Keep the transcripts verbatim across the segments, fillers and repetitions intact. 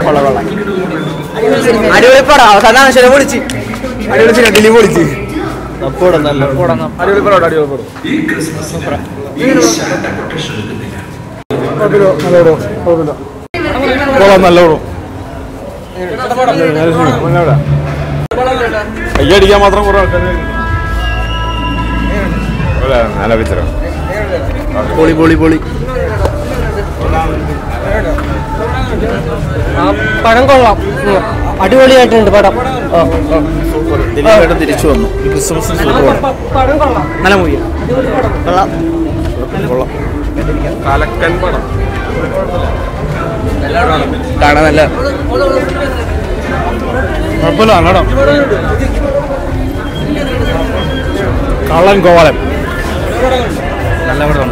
അടിപൊളി പടം അവസാനം ആവശ്യം പൊളിച്ച് അടിപൊളി സിനിമ ഡിലി പൊളിച്ച് അപ്പോഴും നല്ല അടിപൊളി പടം അടിപൊളി പടം നല്ല കയ്യടിക്കാൻ മാത്രം കുറെ ആൾക്കാർ നല്ല പിക്ചറാണ്. പൊളി പൊളി പൊളി പടം കൊള്ളാം അടിപൊളിയായിട്ടുണ്ട് പടം തിരിച്ചു വന്നു ക്രിസ്മസിന് നല്ല മൂവി കൊള്ളാം കൊള്ളാം കലക്കൻ പടം കാണാൻ നല്ല കുഴപ്പമില്ല നല്ലടം കള്ളൻ കോവലൻ നല്ല പടമാണ്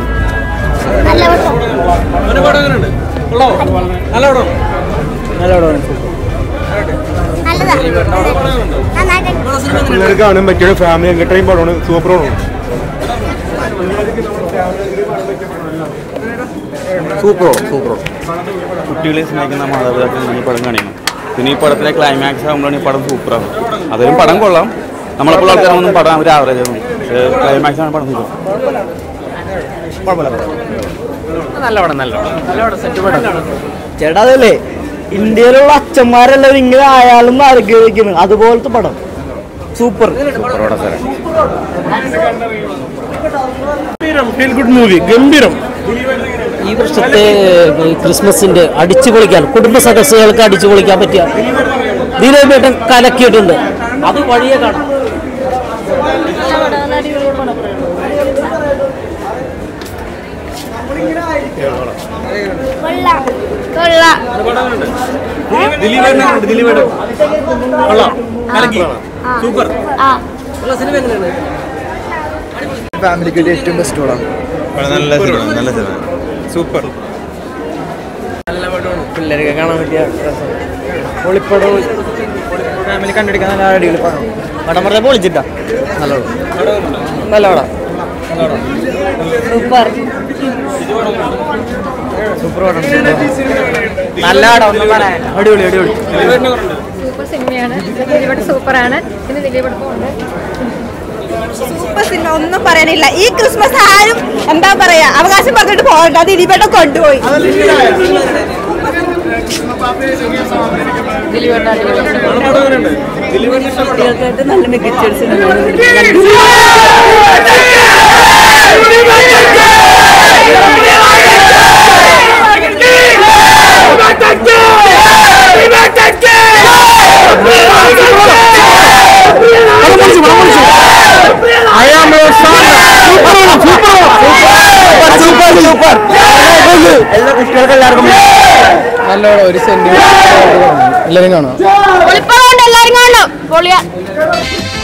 പിള്ളേർക്ക് കാണാൻ പറ്റിയ ഫാമിലി എന്റർടൈൻ പടമാണ്. സൂപ്പർ പടമാണ്. സൂപ്പറോ സൂപ്പറോ കുട്ടികളെ സ്നേഹിക്കുന്ന മാതാപിതാക്കൾ ഈ പടം കാണിക്കണം. പിന്നെ ഈ പടത്തിലെ ക്ലൈമാക്സ് ആകുമ്പോഴാണ് ഈ പടം സൂപ്പറാണ്. അതൊരു പടം കൊള്ളാം. നമ്മളെപ്പോൾ ആൾക്കാരൊന്നും പടം ഒരു ആവറേജ് ആണ്. പക്ഷേ ക്ലൈമാക്സ് ആണ് പടം സൂപ്പർ. നല്ല പടം നല്ല പടം സെറ്റ് പടം ചേട്ടാ. അതല്ലേ ഇന്ത്യയിലുള്ള അച്ഛന്മാരെല്ലാവരും ഇങ്ങനെ ആയാലും ആഗ്രഹിക്കുന്നു അതുപോലത്തെ പടം. സൂപ്പർ സൂപ്പർ പടം സാറേ. Feel good movie. ഗംഭീരം. ഈ വർഷത്തെ ക്രിസ്മസിന്റെ അടിച്ചു പൊളിക്കാൻ കുടുംബ സദസ്സുകൾക്ക് അടിച്ചു പൊളിക്കാൻ പറ്റിയ ദിലീപേട്ടൻ കലക്കിയിട്ടുണ്ട്. അത് വഴിയെ കാണാം. ഫാമിലിക്ക് ഏറ്റവും ബെസ്റ്റ് പടം. നല്ല സിനിമ നല്ല സിനിമ സൂപ്പർ. നല്ല പടമാണ്. പിള്ളേർക്ക് കാണാൻ പറ്റിയ പൊളിപ്പടവും ഫാമിലി കണ്ടെടുക്കാൻ നല്ല അടിപൊളി പടം. പടം പറഞ്ഞ പൊളിച്ചിട്ടാ നല്ല പടം നല്ല പടം സൂപ്പർ സൂപ്പർ പടം നല്ല പടം ഒന്നും പറയാൻ അടിപൊളി അടിപൊളി സൂപ്പർ സിനിമയാണ്. ദിലീപേട്ടൻ സൂപ്പറാണ്. പിന്നെ ദിലീപേട്ടൻ സൂപ്പർ സിനിമ ഒന്നും പറയാനില്ല. ഈ ക്രിസ്മസ് ആരും എന്താ പറയാ അവകാശം പറഞ്ഞിട്ട് പോകണ്ട. ദിലീപേട്ടൻ കൊണ്ടുപോയി. നല്ല മികച്ച എല്ലാ കുട്ടികൾക്കും എല്ലാവർക്കും നല്ല ഒരു സെന്റിമെന്റ് എല്ലാവരും കാണാം. എല്ലാവരും കാണണം. പൊളിയാ.